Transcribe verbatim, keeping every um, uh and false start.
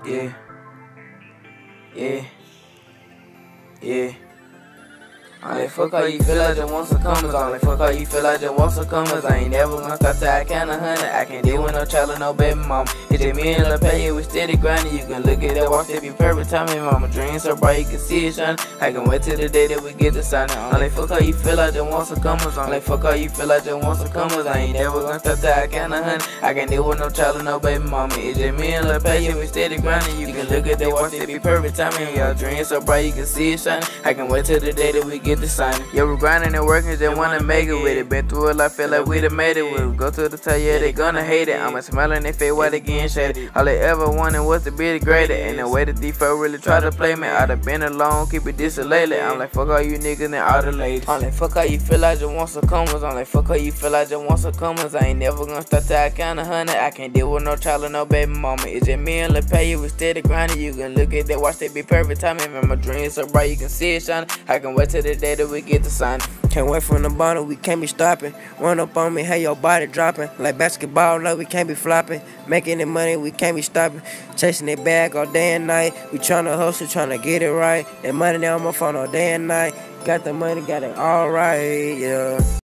Yeah, yeah, yeah. I like fuck how you feel like just want some commas. I like fuck how you feel like just want some commas. I ain't never gonna stop till I count a hundred. I can't deal with no child or no baby mama. It's just me and Lil Pay, we steady grinding. You can look at that watch, it be perfect timing. Mama dream so bright you can see it shining. I can wait till the day that we get the sign. I like fuck how you feel like just want some commas. I like fuck how you feel like just want some commas. I ain't never gonna stop till I count a hundred. I can't deal with no child or no baby mama. It's just me and Lil Pay, we steady grinding. You can look at that watch, it be perfect timing. Y'all dream so bright you can see it shining. I can wait till the day that we get the sign. Yeah, we're grinding and working, just wanna make it with it. Been through it, I feel like we done made it with it. Go to the top, yeah, they gonna hate it. I'ma smile in their face while they getting shady. All they ever wanted was to be the greatest. And the way the D four really try to play me, I done been alone, keep it this lately. I'm like, fuck all you niggas and all the ladies. I'm like, fuck how you feel like just want some commas. I'm like, fuck how you feel like just want some commas. I ain't never gonna stop till I count a hundred. I can't deal with no child or no baby mama. It's just me and Lil Pay, we steady grinding. You can look at that, watch that be perfect timing. Man, my dreams so bright you can see it shining. I can wait till the day that we get the sign. Can't wait from the bottom, we can't be stopping. Run up on me, have your body dropping. Like basketball, no, we can't be flopping. Making the money, we can't be stopping. Chasing that bag all day and night. We tryna hustle, tryna get it right. That money now on my phone all day and night. Got the money, got it all right, yeah.